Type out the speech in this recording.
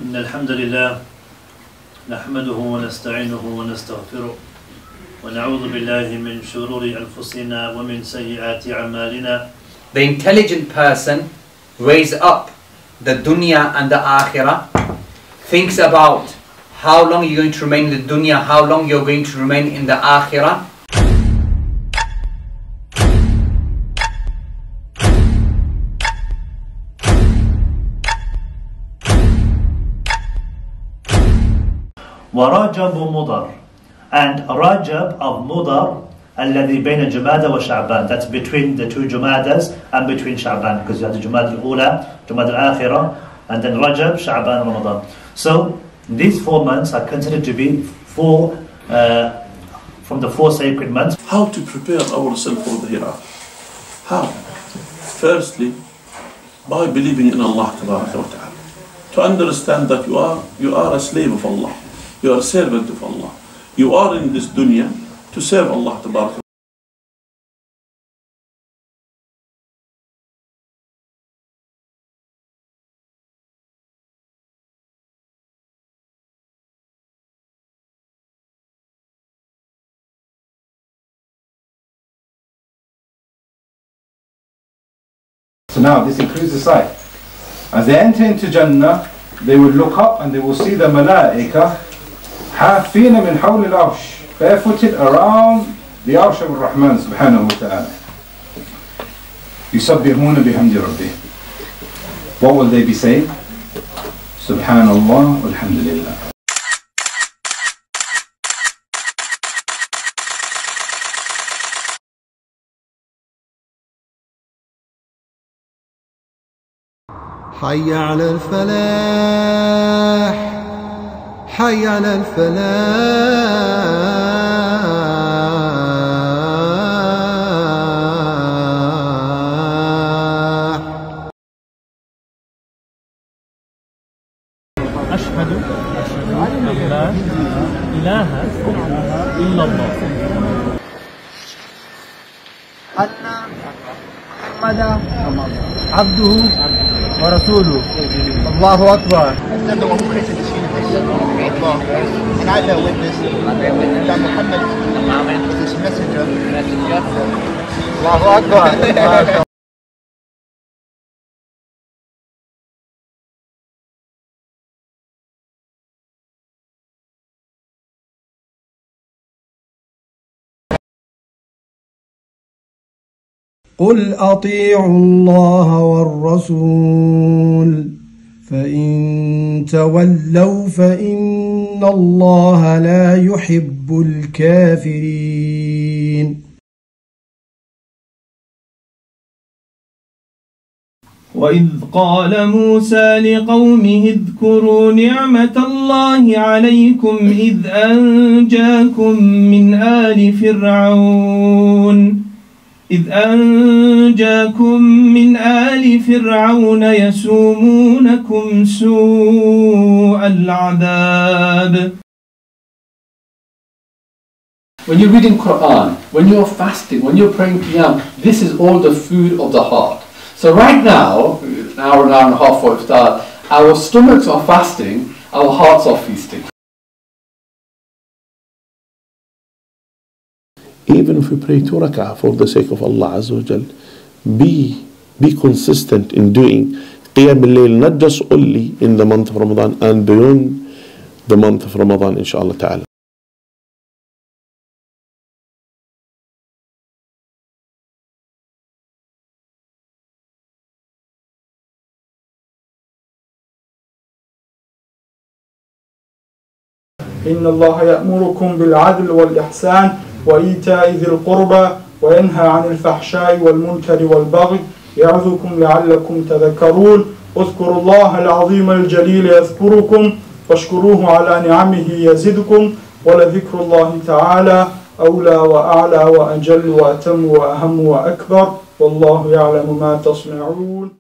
إن الحمد لله نحمده ونستعينه ونستغفره ونعوذ بالله من شرور أنفسنا ومن سيئات أعمالنا. The intelligent person weighs up the dunya and the akhirah, thinks about how long you're going to remain in the dunya, how long you're going to remain in the akhirah. ورجب مضر, and Rajab of Mudar الذي بين جمادى وشعبان, that's between the two Jumadas and between Sha'ban, because you have the Jumad al-Ula, Jumad al-Akhirah, and then Rajab, Sha'ban, Ramadan. So these 4 months are considered to be from the 4 sacred months. How to prepare ourselves for the hereafter? How? Firstly, by believing in Allah Ta'ala. To understand that you are a slave of Allah. You are a servant of Allah. You are in this dunya to serve Allah Ta'ala. So now this includes the sight. As they enter into Jannah, they will look up and they will see the Malaika حافين من حول العرش, barefooted around the Arsh of Ar-Rahman subhanahu wa ta'ala. يسبحون بحمد ربهم. What will they be saying? Subhanallah walhamdulillah. حي على الفلاح حي على الفلاح. أشهد أن لا إله إلا الله أن محمدا عبده ورسوله. الله أكبر. And I bear witness that Muhammad is his messenger. Allahu Akbar. قل أطيعوا الله والرسول فإن تولوا فإن الله لا يحب الكافرين. وإذ قال موسى لقومه اذكروا نعمة الله عليكم إذ أنجاكم من آل فرعون يسومونكم سوء العذاب. When you're reading Quran, when you're fasting, when you're praying Qiyam, this is all the food of the heart. So right now, an hour and a half for iftar, our stomachs are fasting, our hearts are feasting. Even if we pray 2 rak'ah for the sake of Allah Azza wa Jal, be consistent in doing Qiyam al-Layl, not just only in the month of Ramadan and beyond the month of Ramadan, inshallah ta'ala. إن الله يأمركم بالعدل والإحسان وإيتاء ذي القربى وينهى عن الفحشاء والمنكر والبغي يعظكم لعلكم تذكرون. اذكروا الله العظيم الجليل يذكركم واشكروه على نعمه يزدكم ولذكر الله تعالى أولى وأعلى وأجل وأتم وأهم وأكبر والله يعلم ما تصنعون.